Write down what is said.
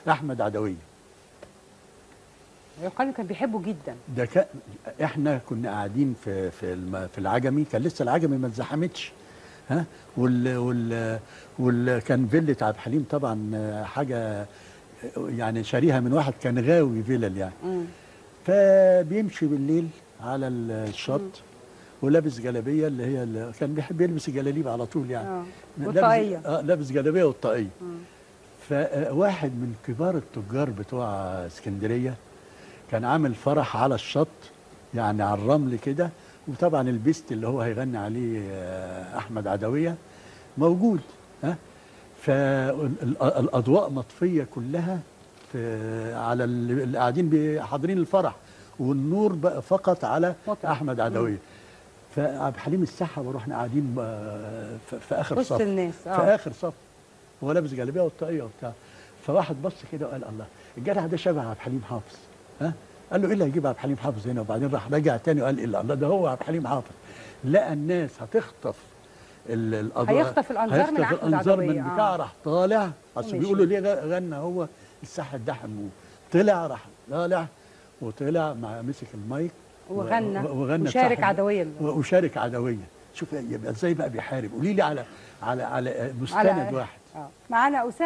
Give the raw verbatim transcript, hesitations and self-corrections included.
احمد عدويه. يقال كان بيحبه جدا. ده كان احنا كنا قاعدين في في الم- في العجمي، كان لسه العجمي ما اتزحمتش، ها، وال وال وال كان فيلة عبد الحليم طبعا حاجه يعني شاريها من واحد كان غاوي فيلل يعني. مم. فبيمشي بالليل على الشط مم. ولابس جلابيه اللي هي اللي كان بيحب يلبس الجلاليب على طول يعني. اه لابس والطاقيه. اه لابس جلابيه والطاقيه. مم. فواحد من كبار التجار بتوع اسكندريه كان عامل فرح على الشط يعني على الرمل كده، وطبعا البيست اللي هو هيغني عليه آه، احمد عدويه موجود، ها. فالاضواء مطفيه كلها في على اللي قاعدين بي- حاضرين الفرح، والنور بقى فقط على مطرح. احمد عدويه. فعبد الحليم السحب ورحنا قاعدين آه، في في اخر وسط صف، الناس. في اه اخر صف، هو لابس جلابيه والطاقيه وبتاع. فواحد بص كده وقال الله، الجدع ده شبه عبد الحليم حافظ، ها. قال له ايه اللي هيجيب عبد الحليم حافظ هنا؟ وبعدين راح رجع تاني وقال ايه الله، ده هو عبد الحليم حافظ. لقى الناس هتخطف ال- الأضواء، هيخطف الانظار من هيخطف احمد الانظار عدويه. من بتاع، اه راح طالع، اصل ومشي. بيقولوا ليه غ- غنى هو الساحه الدحم، طلع راح طالع وطلع مع مسك المايك وغنى و- وغنى وشارك بتاع- عدويه. وشارك عدويه. شوف يبقى ازاي بقى بيحارب. قولي لي على على على مستند على واحد. اه معانا أسامة.